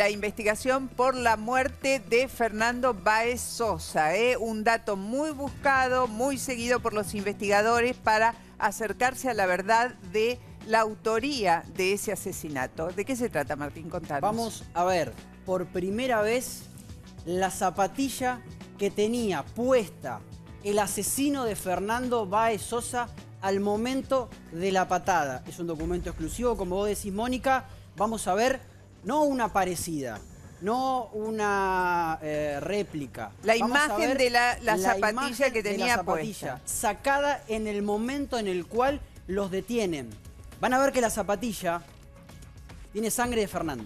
La investigación por la muerte de Fernando Báez Sosa, un dato muy buscado, muy seguido por los investigadores para acercarse a la verdad de la autoría de ese asesinato. ¿De qué se trata, Martín? Contanos. Vamos a ver, por primera vez, la zapatilla que tenía puesta el asesino de Fernando Báez Sosa al momento de la patada. Es un documento exclusivo, como vos decís, Mónica. Vamos a ver, no una parecida, no una réplica. La Vamos imagen de la zapatilla que tenía de la zapatilla, puesta. sacada en el momento en el cual los detienen. Van a ver que la zapatilla tiene sangre de Fernando.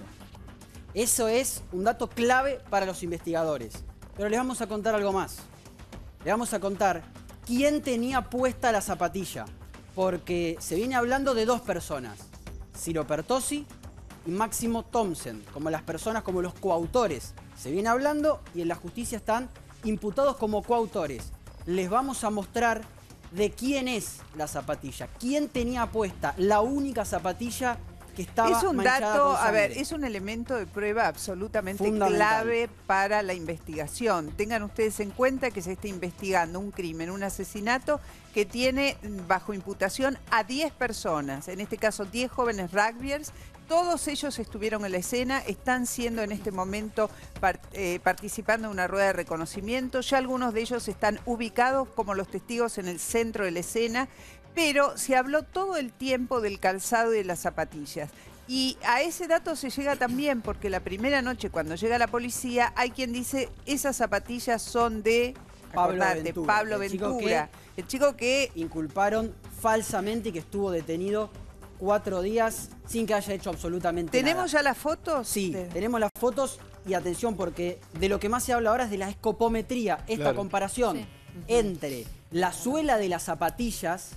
Eso es un dato clave para los investigadores. Pero les vamos a contar algo más. Les vamos a contar quién tenía puesta la zapatilla. Porque se viene hablando de dos personas. Ciro Pertossi y Máximo Thompson, como las personas, como los coautores. Se viene hablando y en la justicia están imputados como coautores. Les vamos a mostrar de quién es la zapatilla, quién tenía puesta la única zapatilla que estaba manchada con sangre. Es un dato, a ver, es un elemento de prueba absolutamente clave para la investigación. Tengan ustedes en cuenta que se está investigando un crimen, un asesinato que tiene bajo imputación a 10 personas, en este caso 10 jóvenes rugbyers. Todos ellos estuvieron en la escena, están siendo en este momento participando en una rueda de reconocimiento. Ya algunos de ellos están ubicados como los testigos en el centro de la escena, pero se habló todo el tiempo del calzado y de las zapatillas. Y a ese dato se llega también porque la primera noche cuando llega la policía hay quien dice esas zapatillas son de Pablo Ventura, el chico que inculparon falsamente y que estuvo detenido 4 días sin que haya hecho absolutamente nada. ¿Tenemos ya las fotos? Sí, tenemos las fotos y atención porque de lo que más se habla ahora es de la escopometría, esta comparación entre la suela de las zapatillas,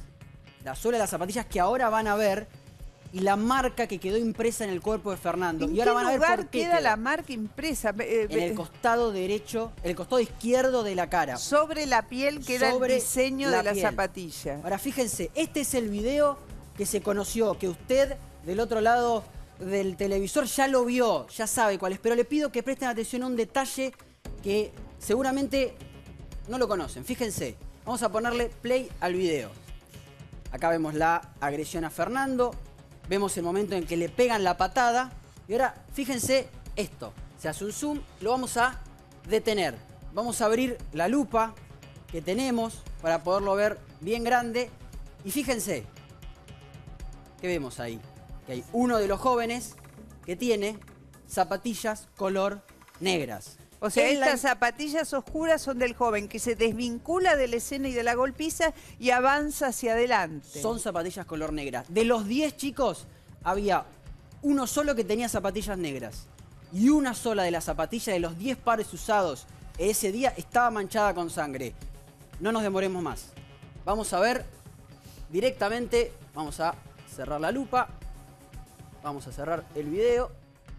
que ahora van a ver y la marca que quedó impresa en el cuerpo de Fernando. ¿En y ahora qué van a ver lugar por qué queda la marca impresa? En el costado derecho, el costado izquierdo de la cara. Sobre la piel queda el diseño de la zapatilla. Ahora fíjense, este es el video que se conoció, que usted del otro lado del televisor ya lo vio, ya sabe cuál es, pero le pido que presten atención a un detalle que seguramente no lo conocen. Fíjense, vamos a ponerle play al video. Acá vemos la agresión a Fernando, vemos el momento en que le pegan la patada y ahora fíjense esto, se hace un zoom, lo vamos a detener. Vamos a abrir la lupa que tenemos para poderlo ver bien grande y fíjense. ¿Qué vemos ahí? Que hay uno de los jóvenes que tiene zapatillas color negras. O sea, estas zapatillas oscuras son del joven que se desvincula de la escena y de la golpiza y avanza hacia adelante. Son zapatillas color negra. De los 10 chicos, había uno solo que tenía zapatillas negras. Y una sola de las zapatillas de los 10 pares usados ese día estaba manchada con sangre. No nos demoremos más. Vamos a ver directamente, vamos a cerrar la lupa, vamos a cerrar el video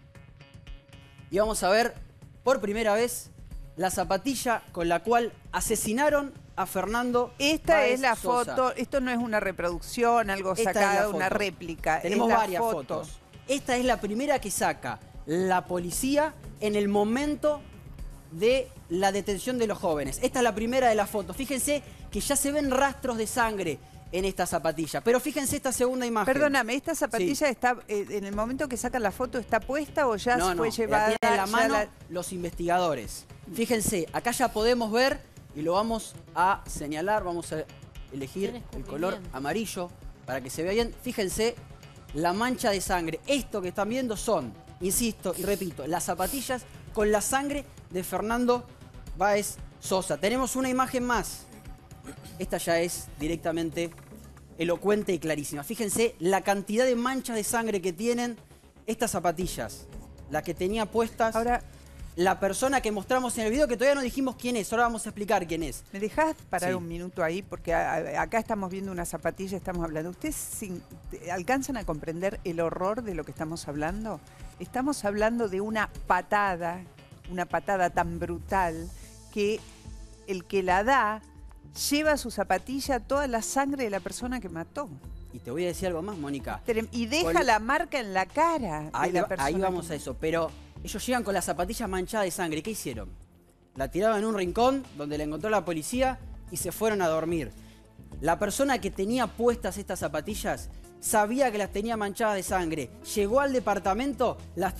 y vamos a ver por primera vez la zapatilla con la cual asesinaron a Fernando Báez es la Sosa. foto, esto no es una reproducción, algo sacado, una réplica. Tenemos varias fotos. Esta es la primera que saca la policía en el momento de la detención de los jóvenes. Esta es la primera de las fotos. Fíjense que ya se ven rastros de sangre en esta zapatilla. Pero fíjense esta segunda imagen. Perdóname, ¿esta zapatilla está, en el momento que sacan la foto, está puesta o ya fue llevada? La tienen en la mano los investigadores. Fíjense, acá ya podemos ver y lo vamos a señalar, vamos a elegir el color amarillo para que se vea bien. Fíjense la mancha de sangre. Esto que están viendo son, insisto y repito, las zapatillas con la sangre de Fernando Báez Sosa. Tenemos una imagen más. Esta ya es directamente elocuente y clarísima. Fíjense la cantidad de manchas de sangre que tienen estas zapatillas. La que tenía puestas ahora la persona que mostramos en el video, que todavía no dijimos quién es. Ahora vamos a explicar quién es. ¿Me dejás parar un minuto ahí? Porque acá estamos viendo una zapatilla, estamos hablando. ¿Ustedes alcanzan a comprender el horror de lo que estamos hablando? Estamos hablando de una patada tan brutal que el que la da lleva a su zapatilla toda la sangre de la persona que mató. Y te voy a decir algo más, Mónica. Y deja la marca en la cara de la persona. Ahí vamos a eso, pero Ellos llegan con las zapatillas manchadas de sangre. ¿Qué hicieron? La tiraron en un rincón donde la encontró la policía y se fueron a dormir. La persona que tenía puestas estas zapatillas sabía que las tenía manchadas de sangre. Llegó al departamento, las